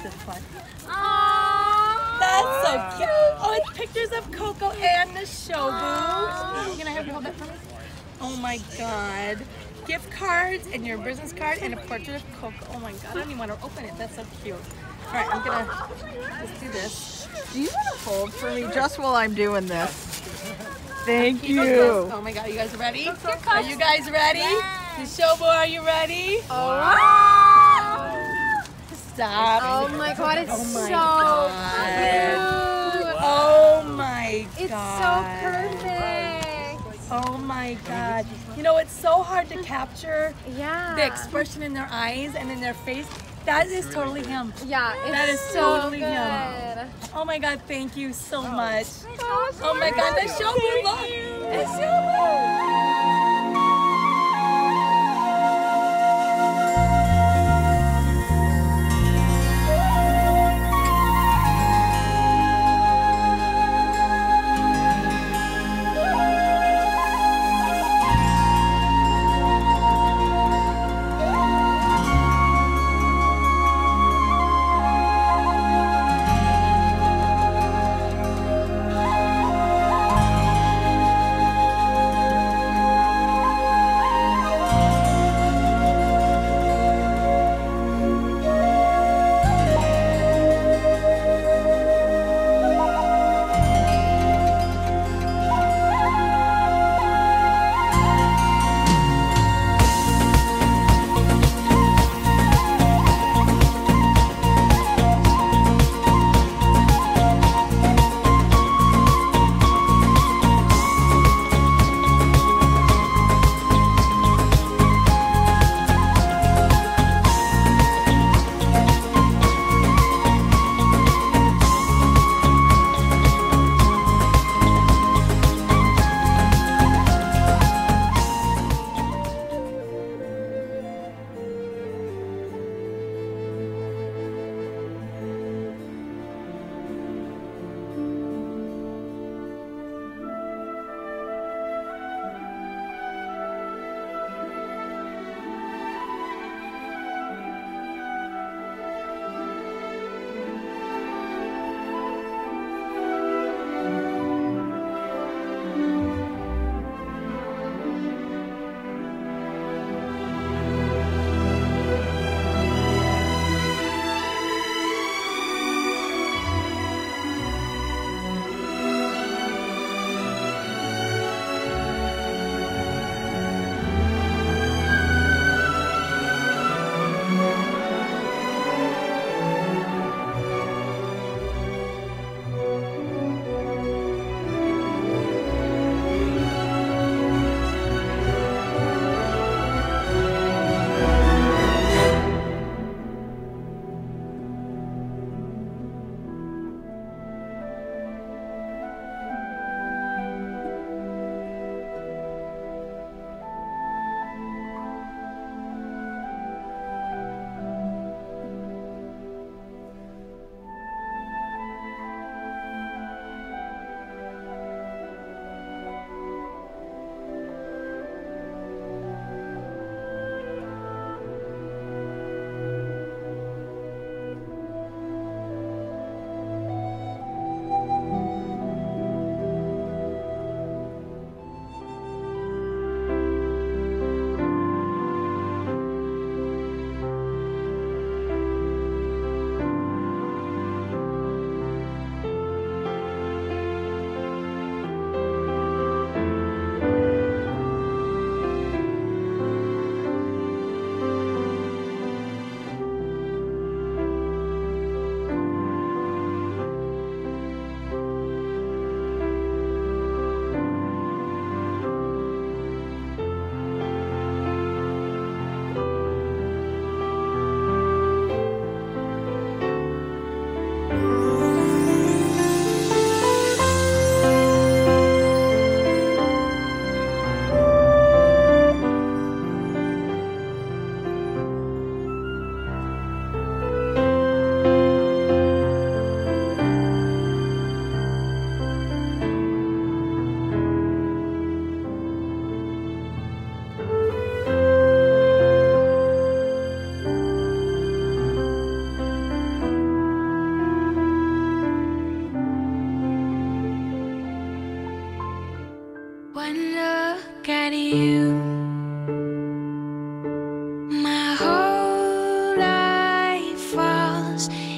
this one? Aww. That's so cute. Oh, it's pictures of Coco and the show booth. Can I have you hold that for me? Oh my God. Gift cards and your business card and a portrait of Coco. Oh my God, I don't even want to open it. That's so cute. All right, I'm gonna just do this. Do you want to hold for me just while I'm doing this? Thank you. Oh my God, you guys ready? Are you guys ready? Yes. The showboy, are you ready? Oh, wow. Stop. Oh my God, it's Oh my so God. cute. Oh my It's God. so perfect. Oh my God. You know, it's so hard to capture Yeah. the expression in their eyes and in their face. That is totally him. Yeah, it's That is so totally good. him. Oh my God, thank you so much. So Oh my God, the showboy, look. The showboy.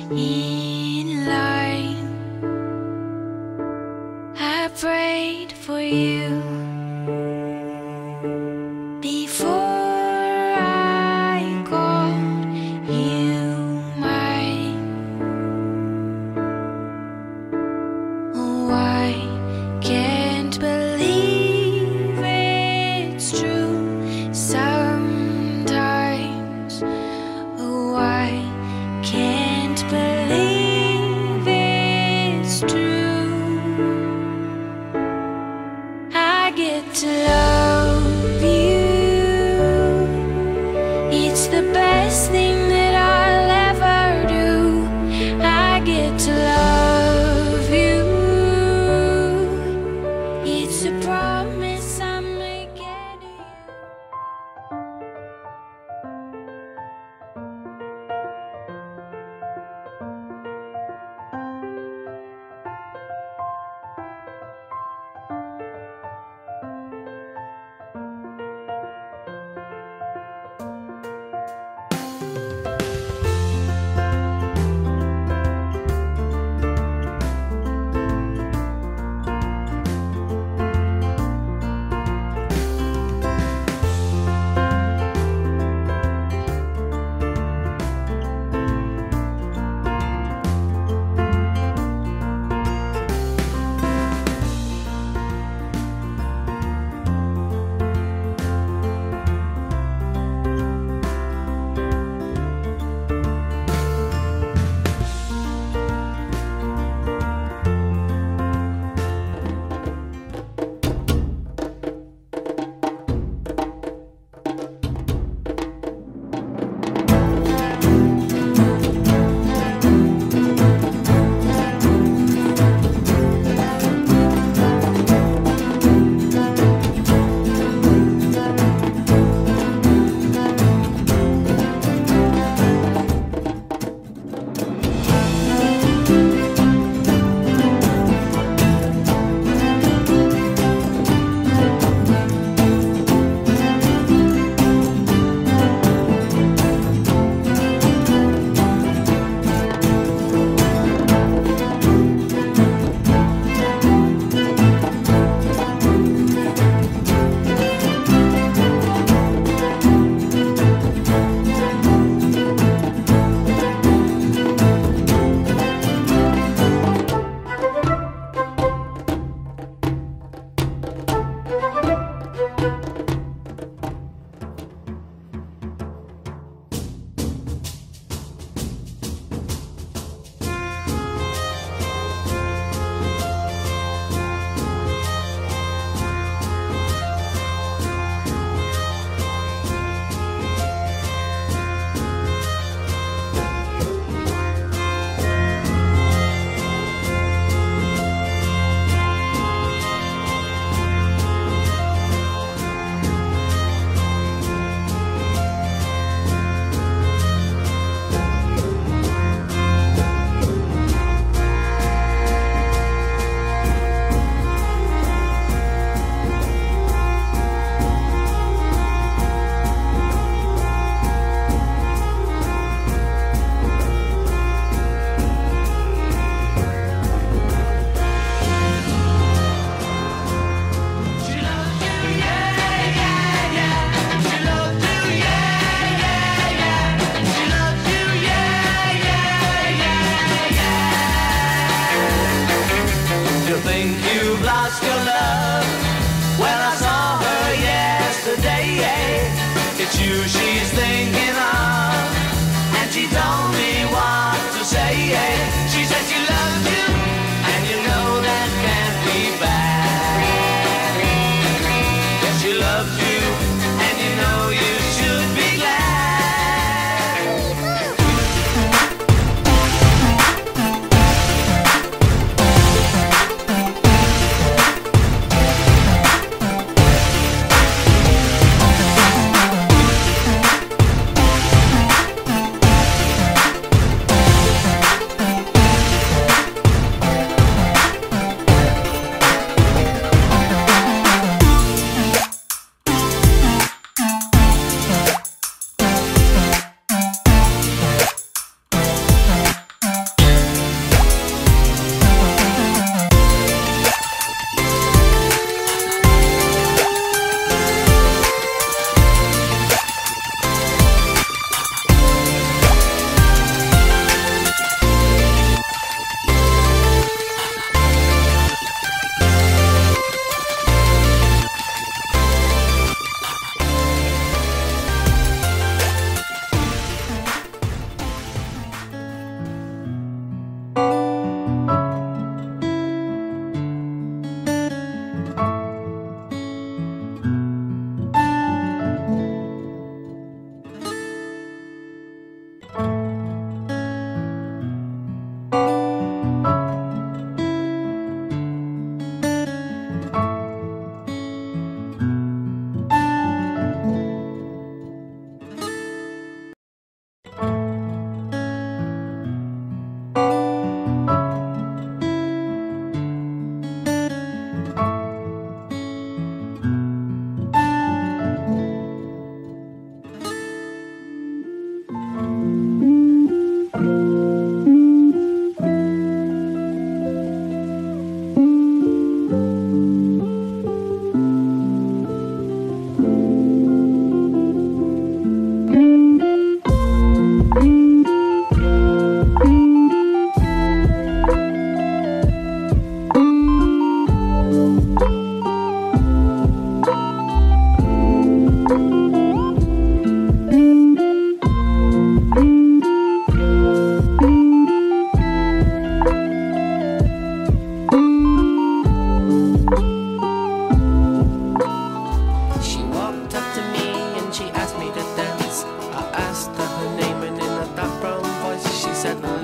in line. I prayed for you before I called you mine. Oh, I can't believe it's true sometimes. Oh, I can't believe it's true. I get to love you. It's the best thing that I'll ever do. I get to love you. It's a promise I'm making to you. said